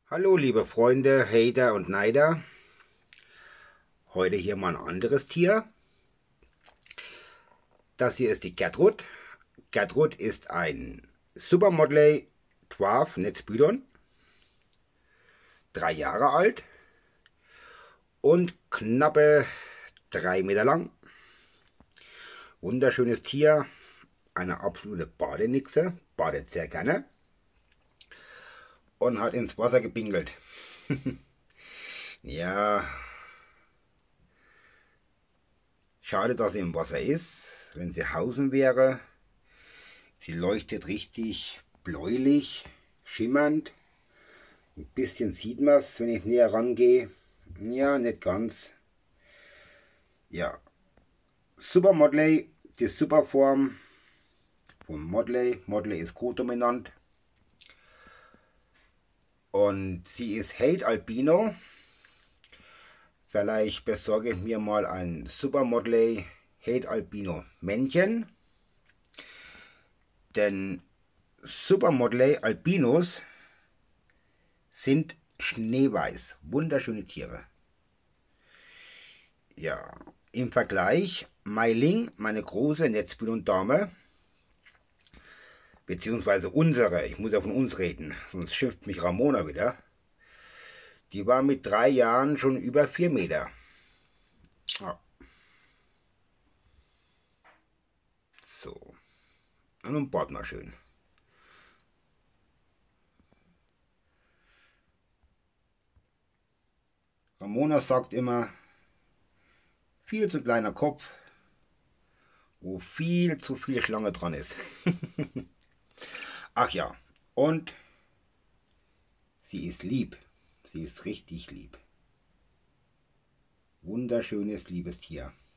Hallo liebe Freunde, Hater und Neider. Heute hier mal ein anderes Tier. Das hier ist die Gertrud. Gertrud ist ein Supermotley Dwarf Netzbüdon, 3 Jahre alt und knappe 3 Meter lang. Wunderschönes Tier, eine absolute Badenixe, badet sehr gerne und hat ins Wasser gepinkelt. Ja, schade, dass sie im Wasser ist. Wenn sie hausen wäre, sie leuchtet richtig bläulich, schimmernd. Ein bisschen sieht man es, wenn ich näher rangehe. Ja, nicht ganz. Ja, Super Motley, die Superform von Motley. Motley ist kodominant. Und sie ist Hate Albino. Vielleicht besorge ich mir mal ein Super Motley Hate Albino Männchen. Denn Super Motley Albinos sind schneeweiß. Wunderschöne Tiere. Ja, im Vergleich Mei Ling, meine große Netzbüdon-Dame, beziehungsweise unsere, ich muss ja von uns reden, sonst schimpft mich Ramona wieder. Die war mit 3 Jahren schon über 4 Meter. Ja. So. Und nun bohrt mal schön. Ramona sagt immer, viel zu kleiner Kopf, wo viel zu viel Schlange dran ist. Ach ja, und sie ist lieb. Sie ist richtig lieb. Wunderschönes, liebes Tier.